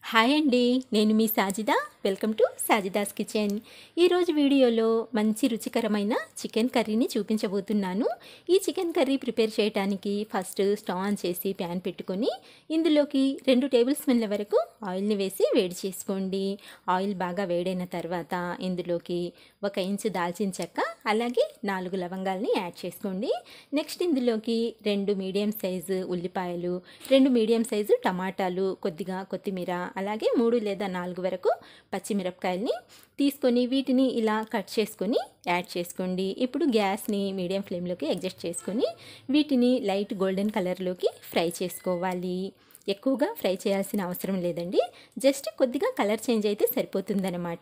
Hi అండి, నేను మీ Sajida. Welcome to Sajida's kitchen. ఈరోజు వీడియోలో మంచి రుచికరమైన చికెన్ కర్రీని చూపించబోతున్నాను. ఈ చికెన్ కర్రీ ప్రిపేర్ చేయడానికి ఫస్ట్ స్టవ్ ఆన్ చేసి ప్యాన్ పెట్టుకొని ఇందులోకి 2 టేబుల్ స్పూన్ల వరకు ఆయిల్ని వేసి వేడి చేసుకోండి. ఆయిల్ బాగా వేడైన తర్వాత ఇందులోకి 1 ఇంచు దాల్చిన చెక్క, అలాగే 4 లవంగాల్ని యాడ్ చేసుకోండి. నెక్స్ట్ ఇందులోకి 2 మీడియం సైజు ఉల్లిపాయలు, 2 మీడియం సైజు టమాటాలు, కొద్దిగా కొత్తిమీర, అలాగే 3 లేదా 4 వరకు పచ్చిమిరపకాయల్ని తీసుకొని వీటిని ఇలా కట్ చేసుకొని యాడ్ చేసుకోండి. ఇప్పుడు గ్యాస్ని మీడియం ఫ్లేమ్లోకి అడ్జస్ట్ చేసుకొని వీటిని లైట్ గోల్డెన్ కలర్లోకి ఫ్రై చేసుకోవాలి. ఎక్కువగా ఫ్రై చేయాల్సిన అవసరం లేదండి, జస్ట్ కొద్దిగా కలర్ చేంజ్ అయితే సరిపోతుందన్నమాట.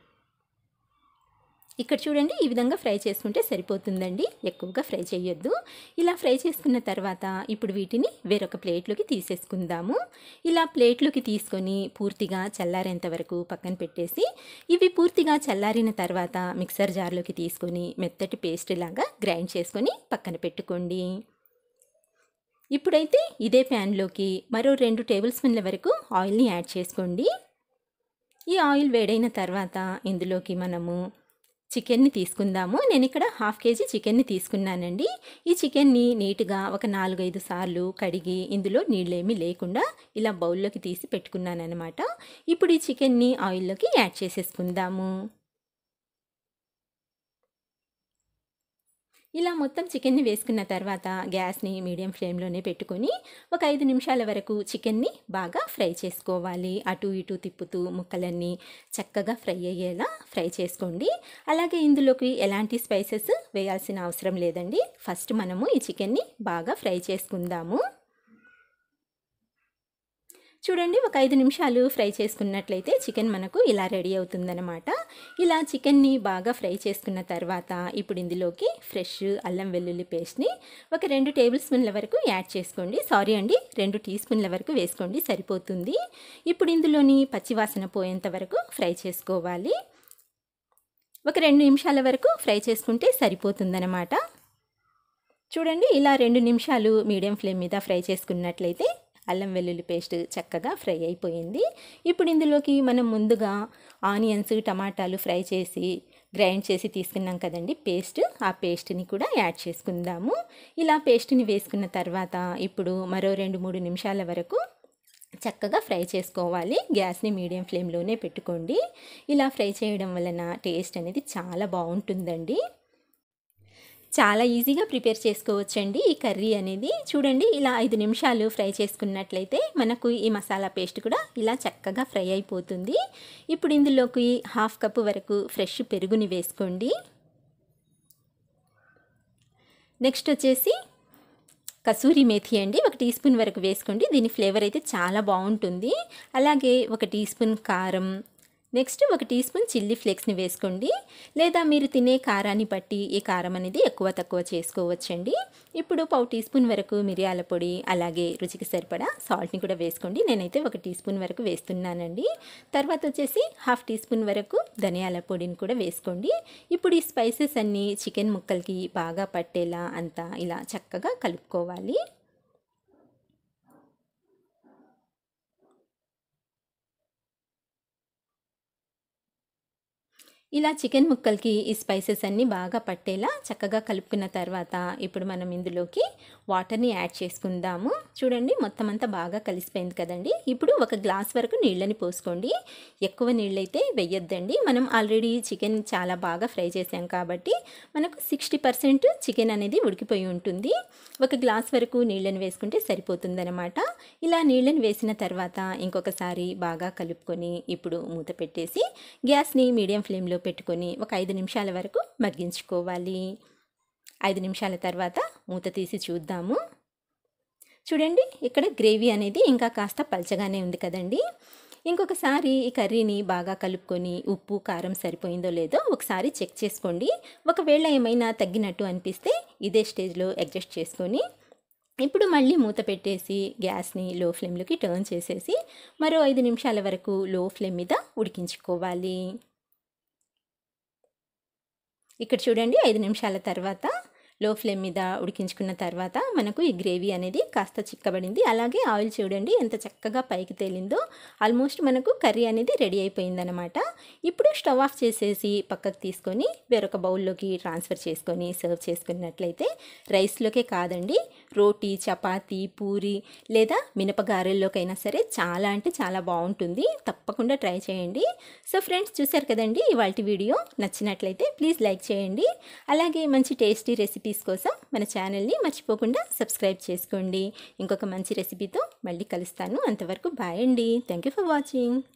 ఇక్కడ చూడండి, ఈ విధంగా ఫ్రై చేసుకుంటే సరిపోతుందండి, ఎక్కువగా ఫ్రై చేయొద్దు. ఇలా ఫ్రై చేసుకున్న తర్వాత ఇప్పుడు వీటిని వేరొక ప్లేట్లోకి తీసేసుకుందాము. ఇలా ప్లేట్లోకి తీసుకొని పూర్తిగా చల్లారేంత వరకు పక్కన పెట్టేసి ఇవి పూర్తిగా చల్లారిన తర్వాత మిక్సర్ జార్లోకి తీసుకొని మెత్తటి పేస్ట్ లాగా గ్రైండ్ చేసుకొని పక్కన పెట్టుకోండి. ఇప్పుడైతే ఇదే ప్యాన్లోకి మరో 2 టేబుల్ స్పూన్ల వరకు ఆయిల్ని యాడ్ చేసుకోండి. ఈ ఆయిల్ వేడైన తర్వాత ఇందులోకి మనము చికెన్ని తీసుకుందాము. నేను ఇక్కడ 1/2 కేజీ చికెన్ని తీసుకున్నానండి. ఈ చికెన్ని నీట్గా ఒక 4-5 సార్లు కడిగి ఇందులో నీళ్ళేమీ లేకుండా ఇలా బౌల్లోకి తీసి పెట్టుకున్నానమాట. ఇప్పుడు ఈ చికెన్ని ఆయిల్లోకి యాడ్ చేసేసుకుందాము. ఇలా మొత్తం చికెన్ని వేసుకున్న తర్వాత గ్యాస్ని మీడియం ఫ్లేమ్లోనే పెట్టుకొని ఒక 5 నిమిషాల వరకు చికెన్ని బాగా ఫ్రై చేసుకోవాలి. అటు ఇటు తిప్పుతూ ముక్కలన్నీ చక్కగా ఫ్రై అయ్యేలా ఫ్రై చేసుకోండి. అలాగే ఇందులోకి ఎలాంటి స్పైసెస్ వేయాల్సిన అవసరం లేదండి. ఫస్ట్ మనము ఈ చికెన్ని బాగా ఫ్రై చేసుకుందాము. చూడండి, ఒక 5 నిమిషాలు ఫ్రై చేసుకున్నట్లయితే చికెన్ మనకు ఇలా రెడీ అవుతుందన్నమాట. ఇలా చికెన్ని బాగా ఫ్రై చేసుకున్న తర్వాత ఇప్పుడు ఇందులోకి ఫ్రెష్ అల్లం వెల్లుల్లి పేస్ట్ని ఒక 2 టేబుల్ స్పూన్ల వరకు యాడ్ చేసుకోండి. సారీ అండి, 2 టీ స్పూన్ల వరకు వేసుకోండి, సరిపోతుంది. ఇప్పుడు ఇందులోని పచ్చివాసన పోయేంత వరకు ఫ్రై చేసుకోవాలి. ఒక 2 నిమిషాల వరకు ఫ్రై చేసుకుంటే సరిపోతుందన్నమాట. చూడండి, ఇలా 2 నిమిషాలు మీడియం ఫ్లేమ్ మీద ఫ్రై చేసుకున్నట్లయితే అల్లం వెల్లుల్లి పేస్ట్ చక్కగా ఫ్రై అయిపోయింది. ఇప్పుడు ఇందులోకి మనం ముందుగా ఆనియన్స్, టమాటాలు ఫ్రై చేసి గ్రైండ్ చేసి తీసుకున్నాం కదండి పేస్ట్, ఆ పేస్ట్ని కూడా యాడ్ చేసుకుందాము. ఇలా పేస్ట్ని వేసుకున్న తర్వాత ఇప్పుడు మరో 2-3 నిమిషాల వరకు చక్కగా ఫ్రై చేసుకోవాలి. గ్యాస్ని మీడియం ఫ్లేమ్లోనే పెట్టుకోండి. ఇలా ఫ్రై చేయడం వలన టేస్ట్ అనేది చాలా బాగుంటుందండి. చాలా ఈజీగా ప్రిపేర్ చేసుకోవచ్చండి ఈ కర్రీ అనేది. చూడండి, ఇలా 5 నిమిషాలు ఫ్రై చేసుకున్నట్లయితే మనకు ఈ మసాలా పేస్ట్ కూడా ఇలా చక్కగా ఫ్రై అయిపోతుంది. ఇప్పుడు ఇందులోకి 1/2 కప్పు వరకు ఫ్రెష్ పెరుగుని వేసుకోండి. నెక్స్ట్ వచ్చేసి కసూరి మేథి అండి, 1 టీ స్పూన్ వరకు వేసుకోండి. దీని ఫ్లేవర్ అయితే చాలా బాగుంటుంది. అలాగే 1 టీ స్పూన్ కారం, నెక్స్ట్ 1 టీ స్పూన్ చిల్లీ ఫ్లేక్స్ని వేసుకోండి. లేదా మీరు తినే కారాన్ని బట్టి ఈ కారం అనేది ఎక్కువ తక్కువ చేసుకోవచ్చండి. ఇప్పుడు 1/4 టీ స్పూన్ వరకు మిరియాల పొడి, అలాగే రుచికి సరిపడా సాల్ట్ని కూడా వేసుకోండి. నేనైతే 1 టీ స్పూన్ వరకు వేస్తున్నానండి. తర్వాత వచ్చేసి 1/2 టీ స్పూన్ వరకు ధనియాల పొడిని కూడా వేసుకోండి. ఇప్పుడు ఈ స్పైసెస్ అన్నీ చికెన్ ముక్కలకి బాగా పట్టేలా అంతా ఇలా చక్కగా కలుపుకోవాలి. ఇలా చికెన్ ముక్కలకి ఈ స్పైసెస్ అన్నీ బాగా పట్టేలా చక్కగా కలుపుకున్న తర్వాత ఇప్పుడు మనం ఇందులోకి వాటర్ని యాడ్ చేసుకుందాము. చూడండి, మొత్తం అంతా బాగా కలిసిపోయింది కదండి. ఇప్పుడు 1 గ్లాస్ వరకు నీళ్ళని పోసుకోండి. ఎక్కువ నీళ్ళైతే వేయొద్దండి. మనం ఆల్రెడీ చికెన్ చాలా బాగా ఫ్రై చేసాం కాబట్టి మనకు 60% చికెన్ అనేది ఉడికిపోయి ఉంటుంది. 1 గ్లాస్ వరకు నీళ్ళని వేసుకుంటే సరిపోతుందన్నమాట. ఇలా నీళ్ళని వేసిన తర్వాత ఇంకొకసారి బాగా కలుపుకొని ఇప్పుడు మూత పెట్టేసి గ్యాస్ని మీడియం ఫ్లేమ్లో పెట్టుకొని ఒక 5 నిమిషాల వరకు మగ్గించుకోవాలి. 5 నిమిషాల తర్వాత మూత తీసి చూద్దాము. చూడండి, ఇక్కడ గ్రేవీ అనేది ఇంకా కాస్త పల్చగానే ఉంది కదండి. ఇంకొకసారి ఈ కర్రీని బాగా కలుపుకొని ఉప్పు కారం సరిపోయిందో లేదో ఒకసారి చెక్ చేసుకోండి. ఒకవేళ ఏమైనా తగ్గినట్టు అనిపిస్తే ఇదే స్టేజ్లో అడ్జస్ట్ చేసుకొని ఇప్పుడు మళ్ళీ మూత పెట్టేసి గ్యాస్ని లో ఫ్లేమ్లోకి టర్న్ చేసేసి మరో 5 నిమిషాల వరకు లో ఫ్లేమ్ మీద ఉడికించుకోవాలి. ఇక్కడ చూడండి, 5 నిమిషాల తర్వాత లో ఫ్లేమ్ మీద ఉడికించుకున్న తర్వాత మనకు ఈ గ్రేవీ అనేది కాస్త చిక్కబడింది. అలాగే ఆయిల్ చూడండి ఎంత చక్కగా పైకి తేలిందో. ఆల్మోస్ట్ మనకు కర్రీ అనేది రెడీ అయిపోయిందనమాట. ఇప్పుడు స్టవ్ ఆఫ్ చేసేసి పక్కకు తీసుకొని వేరొక బౌల్లోకి ట్రాన్స్ఫర్ చేసుకొని సర్వ్ చేసుకున్నట్లయితే రైస్లోకే కాదండి, రోటీ, చపాతీ, పూరి లేదా మినపగారెల్లోకైనా సరే చాలా అంటే చాలా బాగుంటుంది. తప్పకుండా ట్రై చేయండి. సో ఫ్రెండ్స్, చూశారు కదండి ఇవాల్టి వీడియో. నచ్చినట్లయితే ప్లీజ్ లైక్ చేయండి. అలాగే మంచి టేస్టీ రెసిపీస్ కోసం మన ఛానల్ని మర్చిపోకుండా సబ్స్క్రైబ్ చేసుకోండి. ఇంకొక మంచి రెసిపీతో మళ్ళీ కలుస్తాను. అంతవరకు బాయ్ అండి. Thank you for watching.